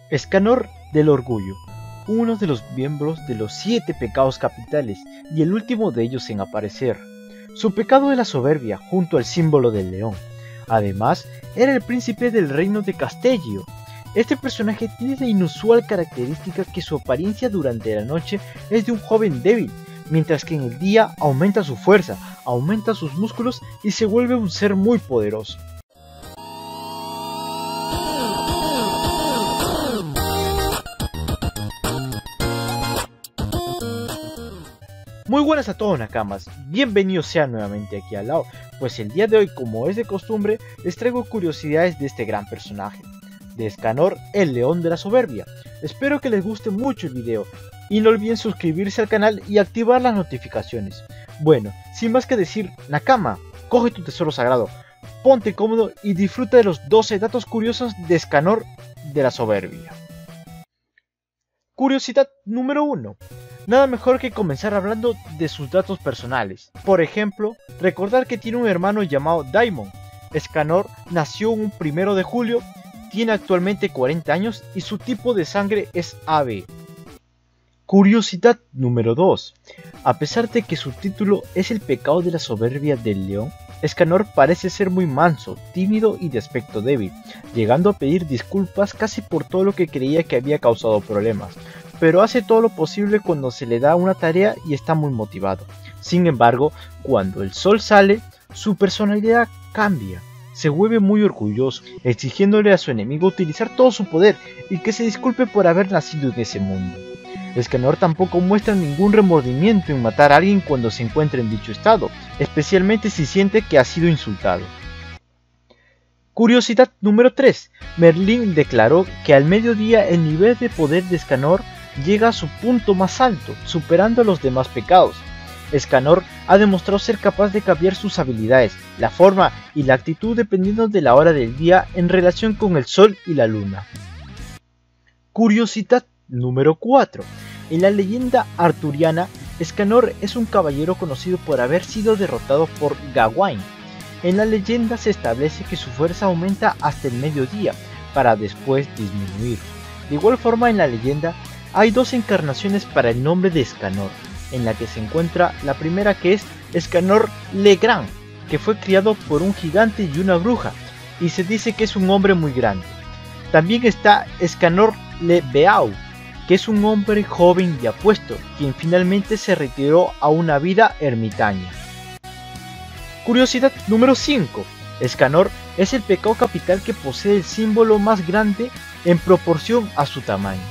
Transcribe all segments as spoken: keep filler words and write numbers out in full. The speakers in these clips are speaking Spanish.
Escanor del Orgullo, uno de los miembros de los siete pecados capitales y el último de ellos en aparecer. Su pecado es la soberbia junto al símbolo del león. Además, era el príncipe del reino de Castellio. Este personaje tiene la inusual característica que su apariencia durante la noche es de un joven débil, mientras que en el día aumenta su fuerza, aumenta sus músculos y se vuelve un ser muy poderoso. Muy buenas a todos, Nakamas, bienvenidos sean nuevamente aquí al lado, pues el día de hoy, como es de costumbre, les traigo curiosidades de este gran personaje, de Escanor, el león de la soberbia. Espero que les guste mucho el video, y no olviden suscribirse al canal y activar las notificaciones. Bueno, sin más que decir, Nakama, coge tu tesoro sagrado, ponte cómodo y disfruta de los doce datos curiosos de Escanor de la soberbia. Curiosidad número uno. Nada mejor que comenzar hablando de sus datos personales. Por ejemplo, recordar que tiene un hermano llamado Daimon. Escanor nació un primero de julio, tiene actualmente cuarenta años y su tipo de sangre es A B. Curiosidad número dos. A pesar de que su título es el pecado de la soberbia del león, Escanor parece ser muy manso, tímido y de aspecto débil, llegando a pedir disculpas casi por todo lo que creía que había causado problemas, pero hace todo lo posible cuando se le da una tarea y está muy motivado. Sin embargo, cuando el sol sale, su personalidad cambia, se vuelve muy orgulloso, exigiéndole a su enemigo utilizar todo su poder y que se disculpe por haber nacido en ese mundo. Escanor tampoco muestra ningún remordimiento en matar a alguien cuando se encuentra en dicho estado, especialmente si siente que ha sido insultado. Curiosidad número tres. Merlín declaró que al mediodía el nivel de poder de Escanor llega a su punto más alto, superando a los demás pecados. Escanor ha demostrado ser capaz de cambiar sus habilidades, la forma y la actitud dependiendo de la hora del día en relación con el sol y la luna. Curiosidad número cuatro. En la leyenda arturiana, Escanor es un caballero conocido por haber sido derrotado por Gawain. En la leyenda se establece que su fuerza aumenta hasta el mediodía, para después disminuir. De igual forma, en la leyenda hay dos encarnaciones para el nombre de Escanor, en la que se encuentra la primera, que es Escanor le Grand, que fue criado por un gigante y una bruja, y se dice que es un hombre muy grande. También está Escanor le Beau, que es un hombre joven y apuesto, quien finalmente se retiró a una vida ermitaña. Curiosidad número cinco. Escanor es el pecado capital que posee el símbolo más grande en proporción a su tamaño.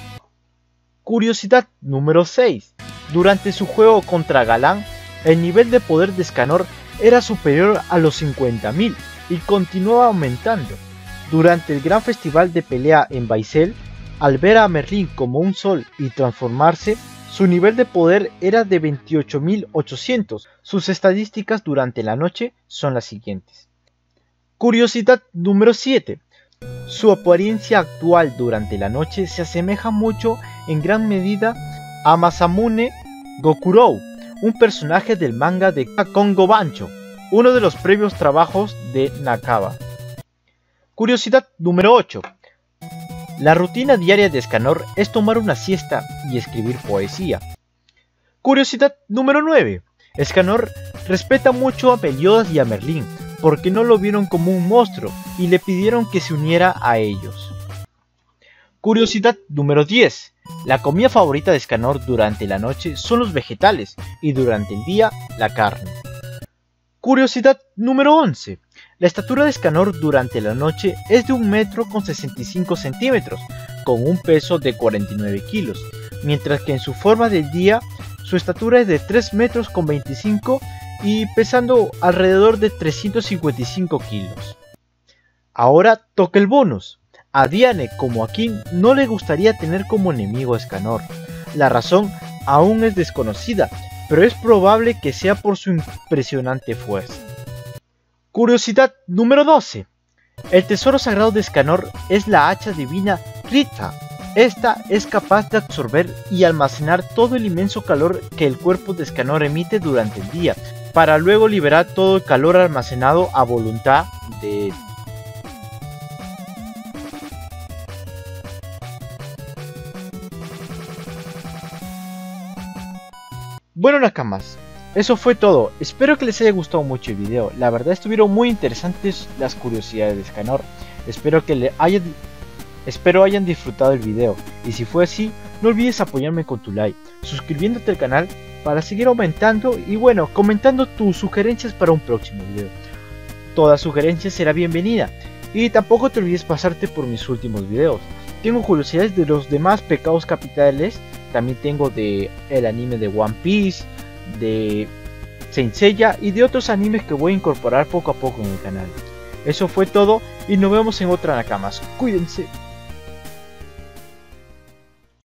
Curiosidad número seis. Durante su juego contra Galán, el nivel de poder de Escanor era superior a los cincuenta mil y continuaba aumentando. Durante el gran festival de pelea en Baisel, al ver a Merlín como un sol y transformarse, su nivel de poder era de veintiocho mil ochocientos. Sus estadísticas durante la noche son las siguientes. Curiosidad número siete. Su apariencia actual durante la noche se asemeja mucho en gran medida a Masamune Gokurou, un personaje del manga de Kongo Bancho, uno de los previos trabajos de Nakaba. Curiosidad número ocho. La rutina diaria de Escanor es tomar una siesta y escribir poesía. Curiosidad número nueve. Escanor respeta mucho a Meliodas y a Merlín, porque no lo vieron como un monstruo y le pidieron que se uniera a ellos. Curiosidad número diez. La comida favorita de Escanor durante la noche son los vegetales y durante el día la carne. Curiosidad número once. La estatura de Escanor durante la noche es de un metro con sesenta y cinco centímetros, con un peso de cuarenta y nueve kilos, mientras que en su forma del día su estatura es de tres metros con veinticinco y pesando alrededor de trescientos cincuenta y cinco kilos. Ahora toca el bonus. A Diane como a King no le gustaría tener como enemigo a Escanor. La razón aún es desconocida, pero es probable que sea por su impresionante fuerza. Curiosidad número doce. El tesoro sagrado de Escanor es la hacha divina Ritha. Esta es capaz de absorber y almacenar todo el inmenso calor que el cuerpo de Escanor emite durante el día, para luego liberar todo el calor almacenado a voluntad de él. Bueno, nakamas, eso fue todo. Espero que les haya gustado mucho el video. La verdad estuvieron muy interesantes las curiosidades de Escanor. Espero que le hayan, espero hayan disfrutado el video. Y si fue así, no olvides apoyarme con tu like, suscribiéndote al canal para seguir aumentando y bueno, comentando tus sugerencias para un próximo video. Toda sugerencia será bienvenida. Y tampoco te olvides pasarte por mis últimos videos. Tengo curiosidades de los demás pecados capitales. También tengo de el anime de One Piece, de Saint Seiya y de otros animes que voy a incorporar poco a poco en el canal. Eso fue todo y nos vemos en otra nakamas. Cuídense.